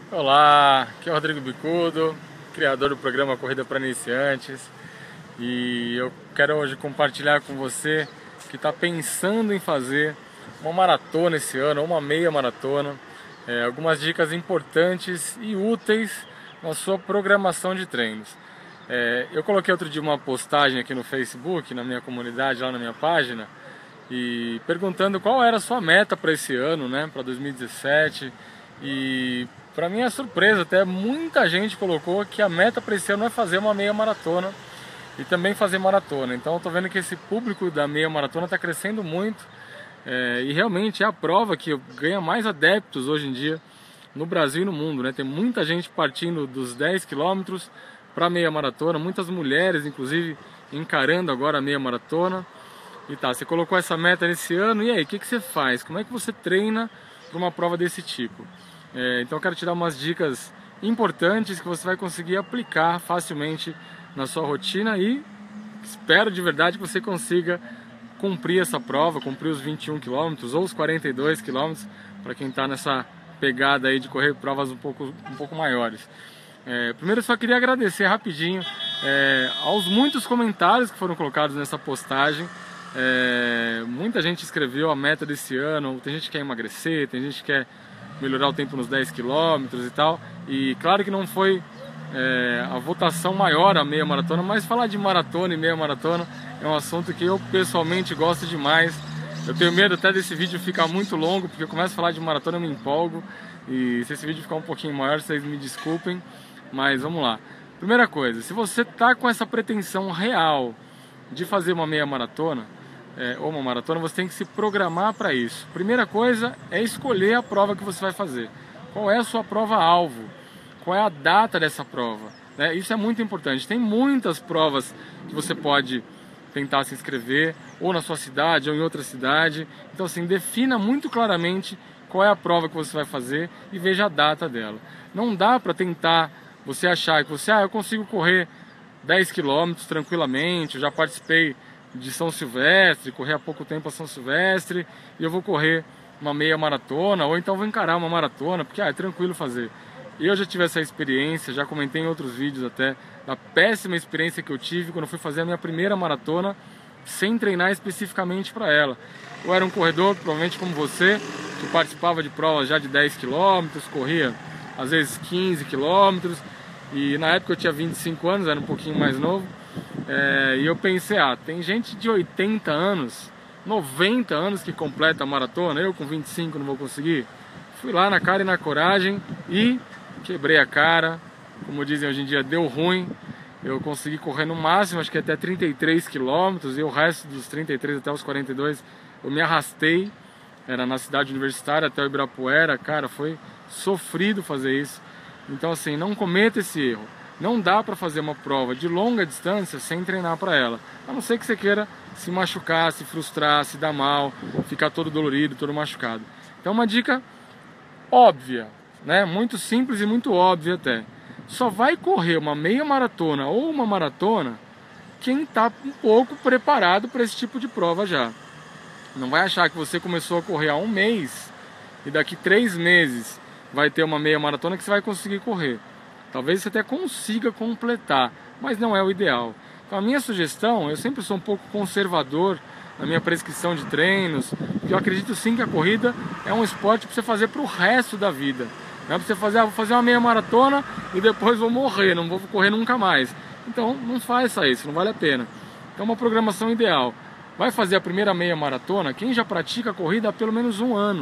Olá, aqui é o Rodrigo Bicudo, criador do programa Corrida para Iniciantes, e eu quero hoje compartilhar com você que está pensando em fazer uma maratona esse ano, ou uma meia maratona, algumas dicas importantes e úteis na sua programação de treinos. Eu coloquei outro dia uma postagem aqui no Facebook, na minha comunidade, lá na minha página, e perguntando qual era a sua meta para esse ano, né, para 2017. E para minha surpresa, até muita gente colocou que a meta para esse ano é fazer uma meia maratona e também fazer maratona. Então eu tô vendo que esse público da meia maratona está crescendo muito, e realmente é a prova que ganha mais adeptos hoje em dia no Brasil e no mundo, né? Tem muita gente partindo dos 10 quilômetros para meia maratona, muitas mulheres inclusive encarando agora a meia maratona. E tá, você colocou essa meta nesse ano, e aí, o que você faz? Como é que você treina para uma prova desse tipo? Então eu quero te dar umas dicas importantes que você vai conseguir aplicar facilmente na sua rotina e espero de verdade que você consiga cumprir essa prova, cumprir os 21 quilômetros ou os 42 quilômetros, para quem está nessa pegada aí de correr provas um pouco maiores. Primeiro eu só queria agradecer rapidinho aos muitos comentários que foram colocados nessa postagem. Muita gente escreveu a meta desse ano, tem gente que quer emagrecer, tem gente que quer melhorar o tempo nos 10 quilômetros e tal, e claro que não foi a votação maior a meia maratona, mas falar de maratona e meia maratona é um assunto que eu pessoalmente gosto demais. Eu tenho medo até desse vídeo ficar muito longo, porque eu começo a falar de maratona eu me empolgo, e se esse vídeo ficar um pouquinho maior, vocês me desculpem, mas vamos lá. Primeira coisa, se você tá com essa pretensão real de fazer uma meia maratona, ou uma maratona, você tem que se programar para isso. Primeira coisa é escolher a prova que você vai fazer. Qual é a sua prova-alvo? Qual é a data dessa prova? Isso é muito importante. Tem muitas provas que você pode tentar se inscrever, ou na sua cidade, ou em outra cidade. Então, assim, defina muito claramente qual é a prova que você vai fazer e veja a data dela. Não dá para tentar você achar que eu consigo correr 10 quilômetros tranquilamente, eu já participei de São Silvestre, correr há pouco tempo a São Silvestre, e eu vou correr uma meia maratona, ou então vou encarar uma maratona, porque é tranquilo fazer. Eu já tive essa experiência, já comentei em outros vídeos até, da péssima experiência que eu tive quando eu fui fazer a minha primeira maratona, sem treinar especificamente para ela. Eu era um corredor, provavelmente como você, que participava de provas já de 10 quilômetros, corria às vezes 15 quilômetros, e na época eu tinha 25 anos, era um pouquinho mais novo, e eu pensei, tem gente de 80 anos, 90 anos que completa a maratona, eu com 25 não vou conseguir. Fui lá na cara e na coragem e quebrei a cara, como dizem hoje em dia, deu ruim. Eu consegui correr no máximo, acho que até 33 quilômetros, e o resto dos 33 até os 42 eu me arrastei, era na cidade universitária até o Ibirapuera, cara, foi sofrido fazer isso. Então assim, não cometa esse erro. Não dá para fazer uma prova de longa distância sem treinar para ela. A não ser que você queira se machucar, se frustrar, se dar mal, ficar todo dolorido, todo machucado. Então uma dica óbvia, né? Muito simples e muito óbvia até. Só vai correr uma meia maratona ou uma maratona quem está um pouco preparado para esse tipo de prova já. Não vai achar que você começou a correr há um mês e daqui 3 meses vai ter uma meia maratona que você vai conseguir correr. Talvez você até consiga completar, mas não é o ideal. Então a minha sugestão, eu sempre sou um pouco conservador na minha prescrição de treinos, porque eu acredito sim que a corrida é um esporte para você fazer para o resto da vida. Não é para você fazer, vou fazer uma meia maratona e depois vou morrer, não vou correr nunca mais. Então não faça isso, não vale a pena. Então uma programação ideal. Vai fazer a primeira meia maratona, quem já pratica a corrida há pelo menos um ano,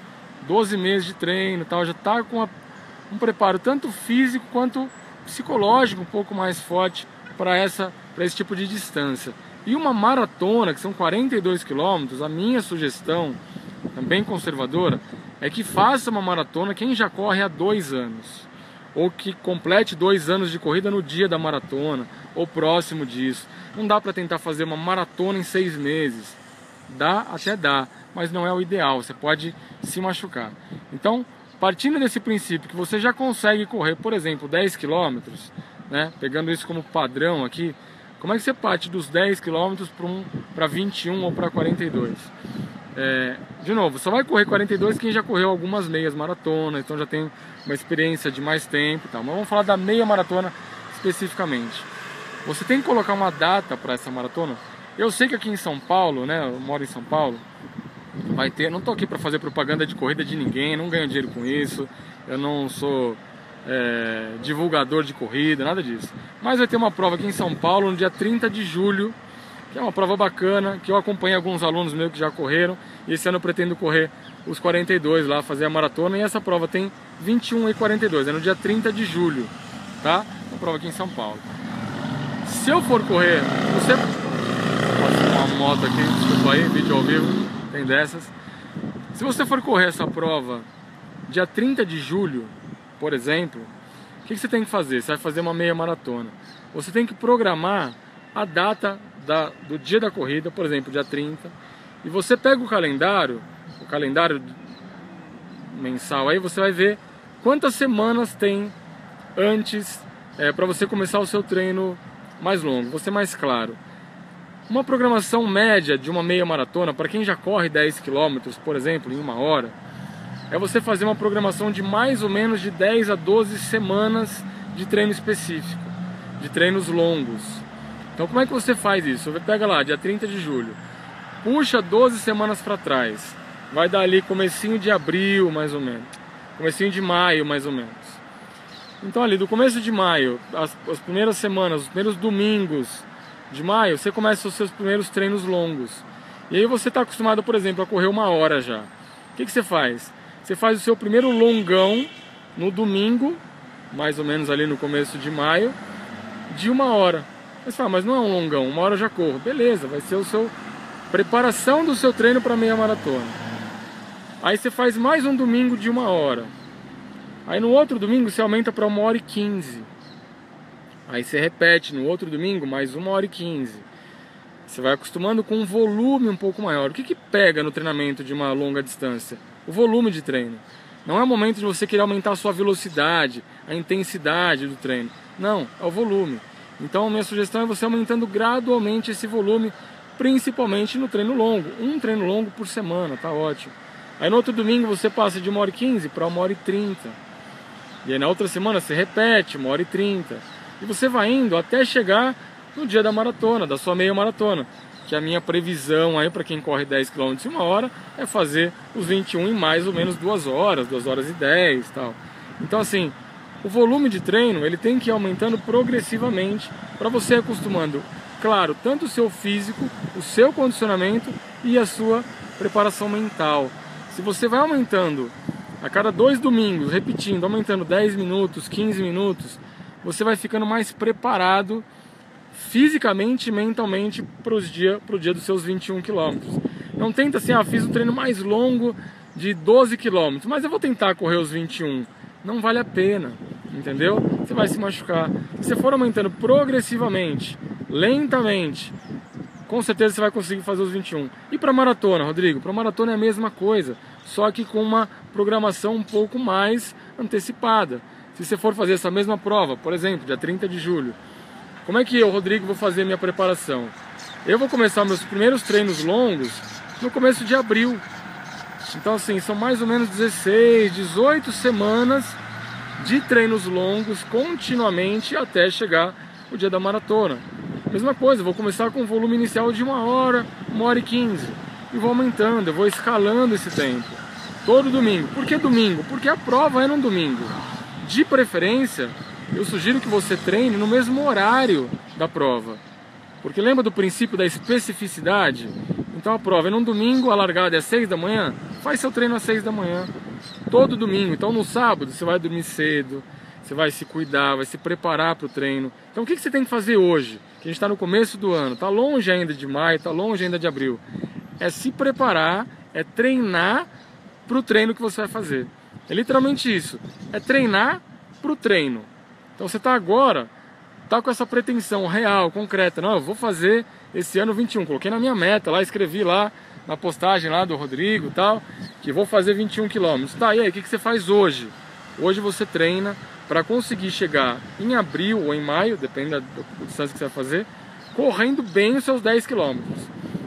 12 meses de treino, tal, já está com um preparo tanto físico quanto psicológico um pouco mais forte para esse tipo de distância. E uma maratona, que são 42 quilômetros, a minha sugestão, também conservadora, é que faça uma maratona quem já corre há 2 anos, ou que complete 2 anos de corrida no dia da maratona, ou próximo disso. Não dá para tentar fazer uma maratona em 6 meses. Até dá, mas não é o ideal, você pode se machucar. Então, partindo desse princípio que você já consegue correr, por exemplo, 10 quilômetros, né? Pegando isso como padrão aqui, como é que você parte dos 10 quilômetros para 21 ou para 42? De novo, só vai correr 42 quem já correu algumas meias maratonas, então já tem uma experiência de mais tempo e tal. Mas vamos falar da meia maratona especificamente. Você tem que colocar uma data para essa maratona. Eu sei que aqui em São Paulo, né, eu moro em São Paulo, vai ter, não tô aqui para fazer propaganda de corrida de ninguém, não ganho dinheiro com isso, eu não sou divulgador de corrida, nada disso. Mas vai ter uma prova aqui em São Paulo no dia 30 de julho, que é uma prova bacana, que eu acompanhei alguns alunos meus que já correram, e esse ano eu pretendo correr os 42 lá, fazer a maratona, e essa prova tem 21 e 42, é no dia 30 de julho, tá? Uma prova aqui em São Paulo. Se eu for correr, você... Passou uma moto aqui, desculpa aí, vídeo ao vivo, tem dessas. Se você for correr essa prova dia 30 de julho, por exemplo, o que você tem que fazer? Você vai fazer uma meia maratona. Você tem que programar a data do dia da corrida, por exemplo, dia 30, e você pega o calendário mensal, aí você vai ver quantas semanas tem antes para você começar o seu treino mais longo, vou ser mais claro. Uma programação média de uma meia maratona, para quem já corre 10 km, por exemplo, em uma hora, é você fazer uma programação de mais ou menos de 10 a 12 semanas de treino específico, de treinos longos. Então como é que você faz isso? Você pega lá, dia 30 de julho, puxa 12 semanas para trás, vai dar ali comecinho de abril, mais ou menos, comecinho de maio, mais ou menos. Então ali do começo de maio, as primeiras semanas, os primeiros domingos de maio, você começa os seus primeiros treinos longos. E aí você está acostumado, por exemplo, a correr uma hora já. O que você faz? Você faz o seu primeiro longão no domingo, mais ou menos ali no começo de maio, de uma hora. Você fala, mas não é um longão, uma hora eu já corro. Beleza, vai ser o seu preparação do seu treino para meia maratona. Aí você faz mais um domingo de uma hora. Aí no outro domingo você aumenta para 1h15. Aí você repete no outro domingo mais 1h15. Você vai acostumando com um volume um pouco maior. O que pega no treinamento de uma longa distância? O volume de treino. Não é o momento de você querer aumentar a sua velocidade, a intensidade do treino. Não, é o volume. Então a minha sugestão é você aumentando gradualmente esse volume, principalmente no treino longo. Um treino longo por semana, tá ótimo. Aí no outro domingo você passa de 1h15 para 1h30. E aí na outra semana você repete 1h30. E você vai indo até chegar no dia da maratona, da sua meia maratona. Que a minha previsão aí para quem corre 10 km em uma hora é fazer os 21 em mais ou menos 2 horas, 2 horas e 10 e tal. Então assim, o volume de treino ele tem que ir aumentando progressivamente para você ir acostumando, claro, tanto o seu físico, o seu condicionamento e a sua preparação mental. Se você vai aumentando a cada 2 domingos, repetindo, aumentando 10 minutos, 15 minutos, você vai ficando mais preparado fisicamente e mentalmente para o dia dos seus 21 km. Não tenta assim, fiz um treino mais longo de 12 km, mas eu vou tentar correr os 21. Não vale a pena, entendeu? Você vai se machucar. Se você for aumentando progressivamente, lentamente, com certeza você vai conseguir fazer os 21. E para maratona, Rodrigo? Para maratona é a mesma coisa, só que com uma programação um pouco mais antecipada. Se você for fazer essa mesma prova, por exemplo, dia 30 de julho, como é que eu, Rodrigo, vou fazer minha preparação? Eu vou começar meus primeiros treinos longos no começo de abril. Então assim, são mais ou menos 16, 18 semanas de treinos longos continuamente até chegar o dia da maratona. Mesma coisa, eu vou começar com um volume inicial de 1 hora, 1h15 e vou aumentando, eu vou escalando esse tempo. Todo domingo. Por que domingo? Porque a prova é no domingo. De preferência, eu sugiro que você treine no mesmo horário da prova. Porque lembra do princípio da especificidade? Então a prova é num domingo, a largada é às 6 da manhã, faz seu treino às 6 da manhã. Todo domingo. Então no sábado você vai dormir cedo, você vai se cuidar, vai se preparar para o treino. Então o que você tem que fazer hoje? Que a gente está no começo do ano, está longe ainda de maio, está longe ainda de abril. É se preparar, é treinar para o treino que você vai fazer. É literalmente isso, é treinar para o treino. Então você está agora, está com essa pretensão real, concreta. Não, eu vou fazer esse ano 21, coloquei na minha meta lá, escrevi lá na postagem lá do Rodrigo e tal, que vou fazer 21 km. Tá, e aí, o que você faz hoje? Hoje você treina para conseguir chegar em abril ou em maio, depende da distância que você vai fazer, correndo bem os seus 10 km.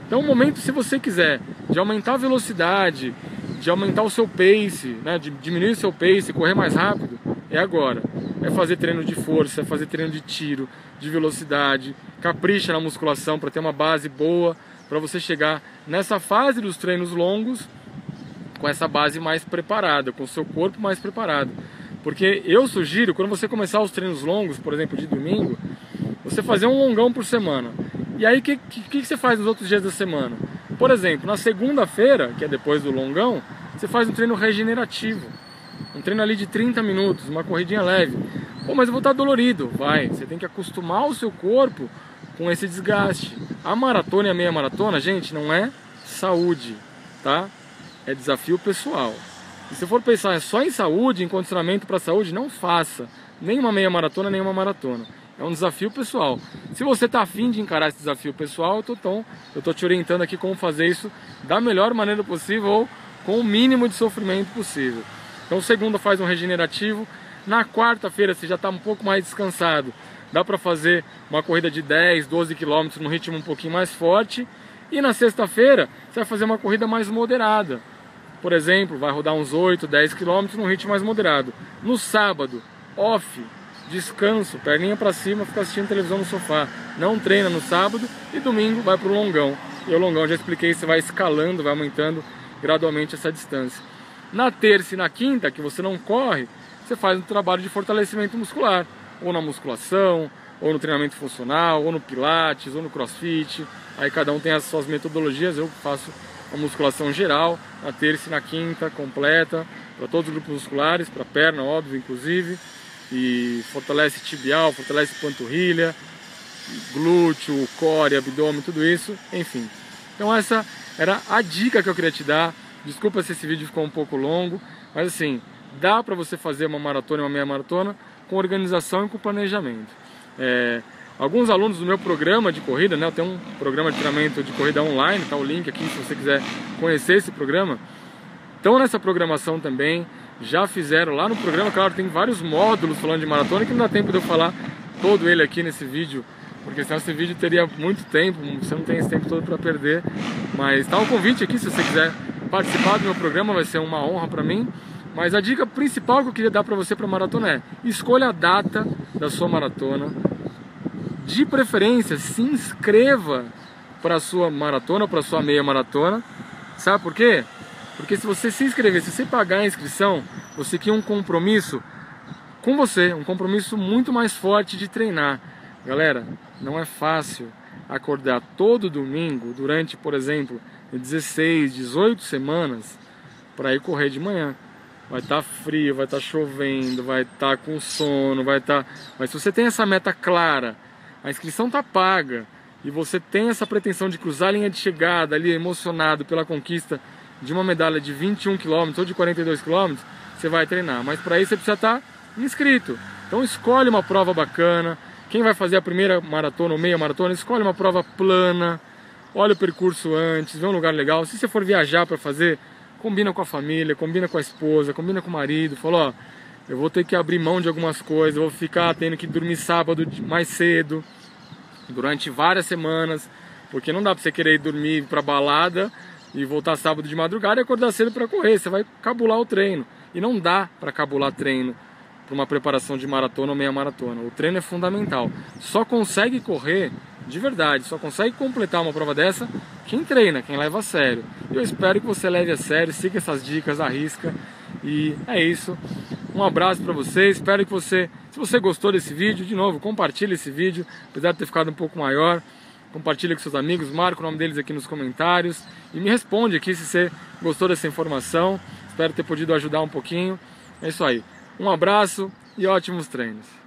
Então o momento, se você quiser, de aumentar a velocidade, de aumentar o seu pace, né, de diminuir o seu pace, correr mais rápido, é agora. É fazer treino de força, é fazer treino de tiro, de velocidade, capricha na musculação para ter uma base boa, para você chegar nessa fase dos treinos longos com essa base mais preparada, com o seu corpo mais preparado. Porque eu sugiro, quando você começar os treinos longos, por exemplo, de domingo, você fazer um longão por semana. E aí, o que você faz nos outros dias da semana? Por exemplo, na segunda-feira, que é depois do longão, você faz um treino regenerativo. Um treino ali de 30 minutos, uma corridinha leve. Pô, mas eu vou estar dolorido. Vai, você tem que acostumar o seu corpo com esse desgaste. A maratona e a meia maratona, gente, não é saúde, tá? É desafio pessoal. E se for pensar só em saúde, em condicionamento para saúde, não faça nem uma meia maratona, nem uma maratona. É um desafio pessoal. Se você está afim de encarar esse desafio pessoal, eu tô te orientando aqui como fazer isso da melhor maneira possível ou com o mínimo de sofrimento possível. Então segunda faz um regenerativo. Na quarta-feira você já está um pouco mais descansado. Dá para fazer uma corrida de 10, 12 km num ritmo um pouquinho mais forte. E na sexta-feira você vai fazer uma corrida mais moderada. Por exemplo, vai rodar uns 8, 10 km num ritmo mais moderado. No sábado, off, descanso, perninha para cima, fica assistindo televisão no sofá. Não treina no sábado e domingo vai para o longão. E o longão, já expliquei, você vai escalando, vai aumentando gradualmente essa distância. Na terça e na quinta, que você não corre, você faz um trabalho de fortalecimento muscular. Ou na musculação, ou no treinamento funcional, ou no pilates, ou no crossfit. Aí cada um tem as suas metodologias, eu faço a musculação geral, na terça e na quinta, completa, para todos os grupos musculares, para perna, óbvio, inclusive. E fortalece tibial, fortalece panturrilha, glúteo, core, abdômen, tudo isso, enfim. Então essa era a dica que eu queria te dar. Desculpa se esse vídeo ficou um pouco longo, mas assim, dá para você fazer uma maratona e uma meia maratona com organização e com planejamento. Alguns alunos do meu programa de corrida, né, eu tenho um programa de treinamento de corrida online, tá o link aqui se você quiser conhecer esse programa. Estão nessa programação também, já fizeram lá no programa, claro, tem vários módulos falando de maratona que não dá tempo de eu falar todo ele aqui nesse vídeo, porque senão esse vídeo teria muito tempo, você não tem esse tempo todo para perder. Mas tá um convite aqui, se você quiser participar do meu programa, vai ser uma honra para mim. Mas a dica principal que eu queria dar para você para maratona é: escolha a data da sua maratona. De preferência, se inscreva para a sua maratona, para a sua meia maratona. Sabe por quê? Porque se você se inscrever, se você pagar a inscrição, você cria um compromisso com você, um compromisso muito mais forte de treinar. Galera, não é fácil acordar todo domingo durante, por exemplo, 16, 18 semanas para ir correr de manhã. Vai estar frio, vai estar chovendo, vai estar com sono, Mas se você tem essa meta clara, a inscrição está paga e você tem essa pretensão de cruzar a linha de chegada ali, emocionado pela conquista de uma medalha de 21 km ou de 42 km, você vai treinar. Mas para isso você precisa estar inscrito. Então escolhe uma prova bacana. Quem vai fazer a primeira maratona ou meia maratona, escolhe uma prova plana. Olha o percurso antes, vê um lugar legal. Se você for viajar para fazer, combina com a família, combina com a esposa, combina com o marido. Fala, ó, eu vou ter que abrir mão de algumas coisas, vou ficar tendo que dormir sábado mais cedo, durante várias semanas, porque não dá para você querer ir dormir para balada e voltar sábado de madrugada e acordar cedo para correr. Você vai cabular o treino. E não dá para cabular treino para uma preparação de maratona ou meia maratona. O treino é fundamental. Só consegue correr de verdade, só consegue completar uma prova dessa quem treina, quem leva a sério. Eu espero que você leve a sério, siga essas dicas, arrisca. E é isso. Um abraço para você. Espero que você, se você gostou desse vídeo, de novo, compartilhe esse vídeo, apesar de ter ficado um pouco maior. Compartilha com seus amigos, marca o nome deles aqui nos comentários e me responde aqui se você gostou dessa informação. Espero ter podido ajudar um pouquinho. É isso aí. Um abraço e ótimos treinos.